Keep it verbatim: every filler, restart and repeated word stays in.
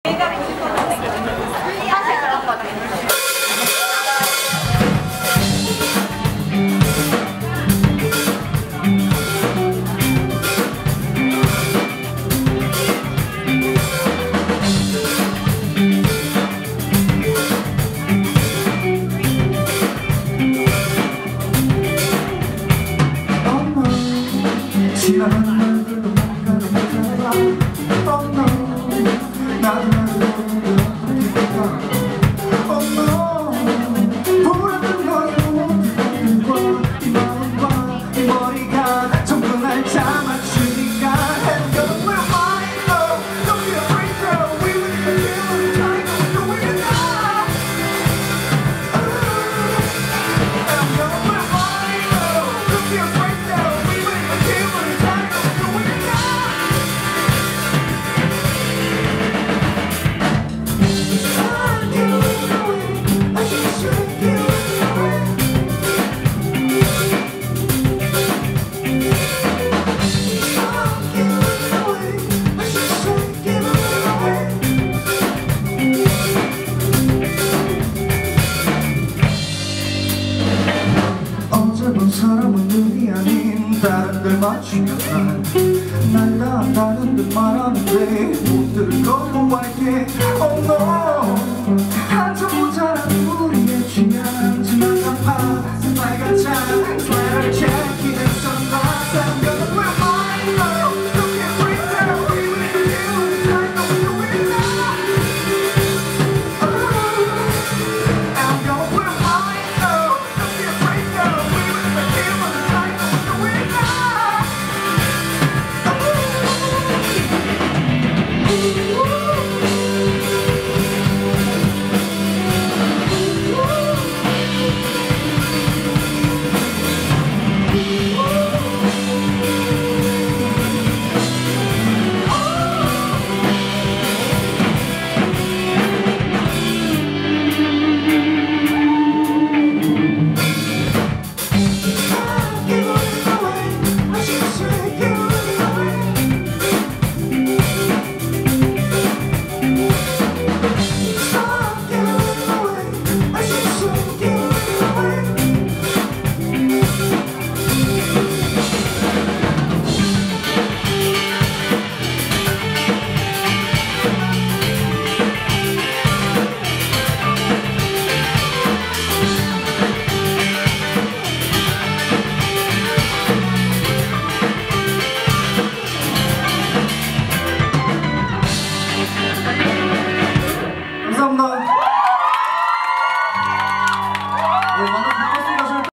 내가 보고 사실 그런 거지. 지나가는 날들도 못 가는 거잖아. Oh no, 나도 나도 기쁘다. Oh no, 불안한 너의 모습과 이 마음과 이 머리가 전부 날 잡아주니까. And you're my mind, oh, don't be afraid, girl. We will be here time, doing it now. And you're my mind, oh, don't be afraid, girl. We will be here. 어제본 사람은 눈이 아닌 다른 걸 맞추면 날 나한다는 듯 말하는데 못 들은 걸로 알게. Oh no, 한참 모자란 우리의 취향 지난 아파 빨간 창 스웨터 재킷에 선글라스 I'm gonna wear mine now. Don't get afraid now. We will be here time to do it now. I'm gonna wear mine now. Don't be afraid now. We will be here time to do it now. 감사합니다.